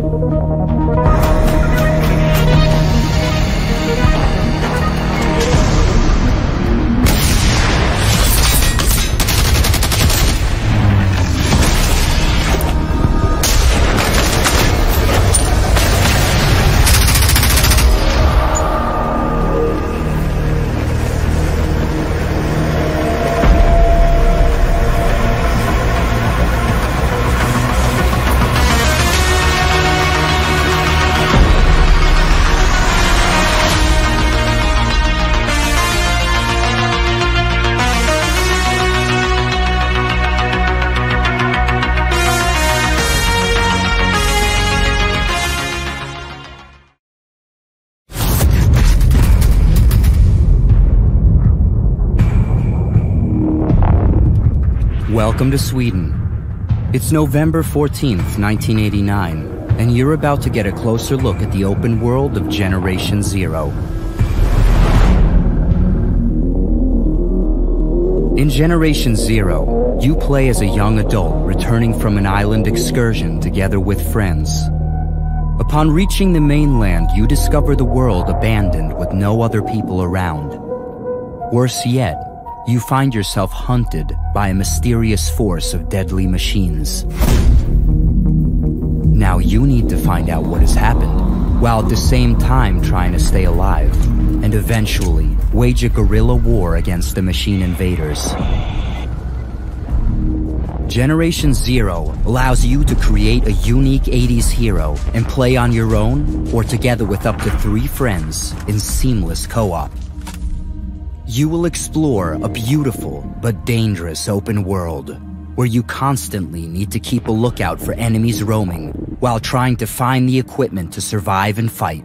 Welcome to Sweden. It's November 14th, 1989, and you're about to get a closer look at the open world of Generation Zero. In Generation Zero, you play as a young adult returning from an island excursion together with friends. Upon reaching the mainland, you discover the world abandoned with no other people around. Worse yet, you find yourself hunted by a mysterious force of deadly machines. Now you need to find out what has happened, while at the same time trying to stay alive, and eventually wage a guerrilla war against the machine invaders. Generation Zero allows you to create a unique 80s hero and play on your own or together with up to 3 friends in seamless co-op. You will explore a beautiful but dangerous open world where you constantly need to keep a lookout for enemies roaming while trying to find the equipment to survive and fight.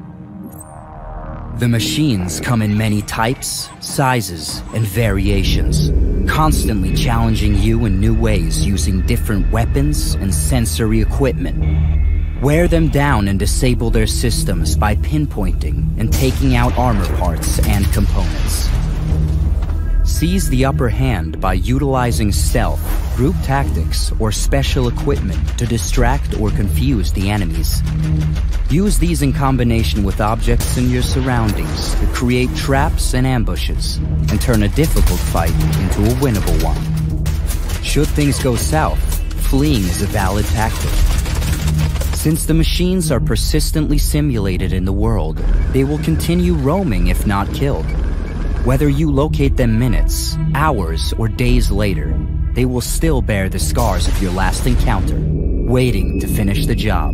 The machines come in many types, sizes, and variations, constantly challenging you in new ways using different weapons and sensory equipment. Wear them down and disable their systems by pinpointing and taking out armor parts and components. Seize the upper hand by utilizing stealth, group tactics, or special equipment to distract or confuse the enemies. Use these in combination with objects in your surroundings to create traps and ambushes, and turn a difficult fight into a winnable one. Should things go south, fleeing is a valid tactic. Since the machines are persistently simulated in the world, they will continue roaming if not killed. Whether you locate them minutes, hours, or days later, they will still bear the scars of your last encounter, waiting to finish the job.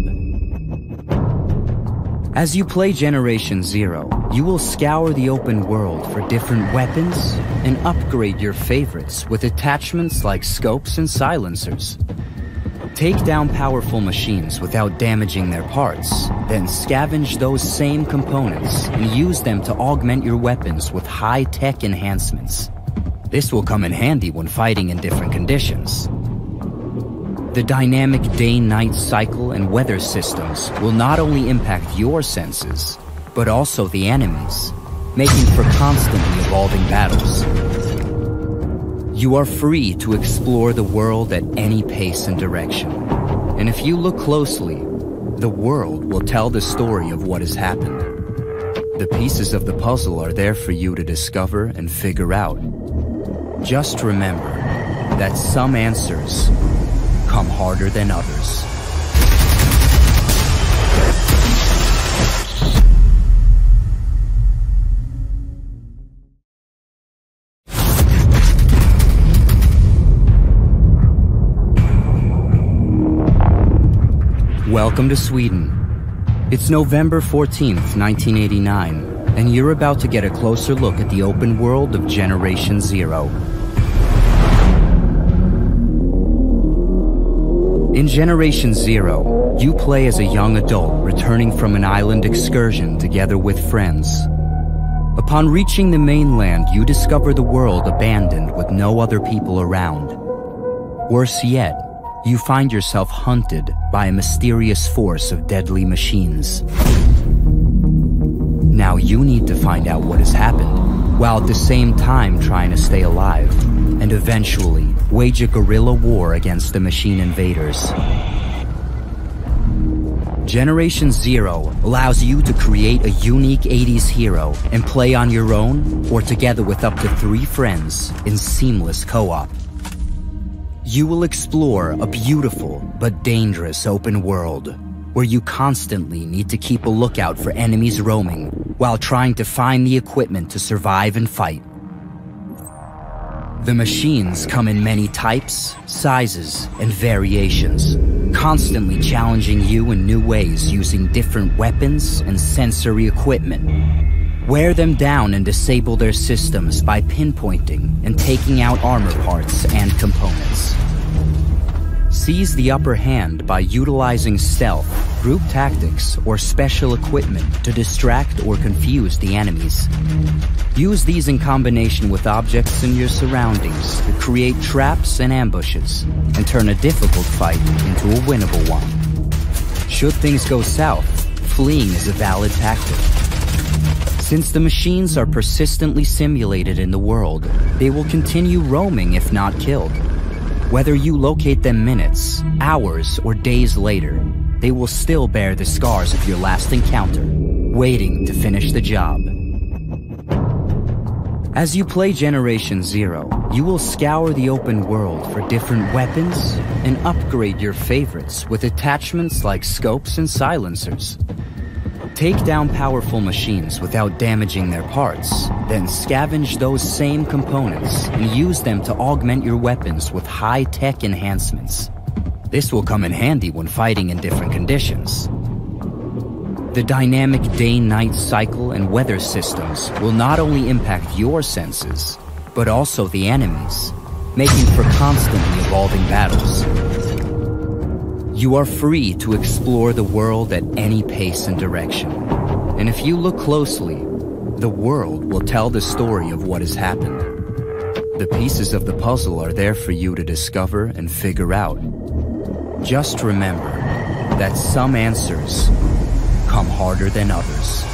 As you play Generation Zero, you will scour the open world for different weapons and upgrade your favorites with attachments like scopes and silencers. Take down powerful machines without damaging their parts, then scavenge those same components and use them to augment your weapons with high-tech enhancements. This will come in handy when fighting in different conditions. The dynamic day-night cycle and weather systems will not only impact your senses, but also the enemies, making for constantly evolving battles. You are free to explore the world at any pace and direction. And if you look closely, the world will tell the story of what has happened. The pieces of the puzzle are there for you to discover and figure out. Just remember that some answers come harder than others. Welcome to Sweden. It's November 14th, 1989, and you're about to get a closer look at the open world of Generation Zero. In Generation Zero, you play as a young adult returning from an island excursion together with friends. Upon reaching the mainland, you discover the world abandoned with no other people around. Worse yet, you find yourself hunted by a mysterious force of deadly machines. Now you need to find out what has happened, while at the same time trying to stay alive, and eventually wage a guerrilla war against the machine invaders. Generation Zero allows you to create a unique 80s hero and play on your own or together with up to 3 friends in seamless co-op. You will explore a beautiful but dangerous open world where you constantly need to keep a lookout for enemies roaming while trying to find the equipment to survive and fight. The machines come in many types, sizes, and variations, constantly challenging you in new ways using different weapons and sensory equipment. Wear them down and disable their systems by pinpointing and taking out armor parts and components. Seize the upper hand by utilizing stealth, group tactics, or special equipment to distract or confuse the enemies. Use these in combination with objects in your surroundings to create traps and ambushes, and turn a difficult fight into a winnable one. Should things go south, fleeing is a valid tactic. Since the machines are persistently simulated in the world, they will continue roaming if not killed. Whether you locate them minutes, hours, or days later, they will still bear the scars of your last encounter, waiting to finish the job. As you play Generation Zero, you will scour the open world for different weapons and upgrade your favorites with attachments like scopes and silencers. Take down powerful machines without damaging their parts, then scavenge those same components and use them to augment your weapons with high-tech enhancements. This will come in handy when fighting in different conditions. The dynamic day-night cycle and weather systems will not only impact your senses, but also the enemies, making for constantly evolving battles. You are free to explore the world at any pace and direction. And if you look closely, the world will tell the story of what has happened. The pieces of the puzzle are there for you to discover and figure out. Just remember that some answers come harder than others.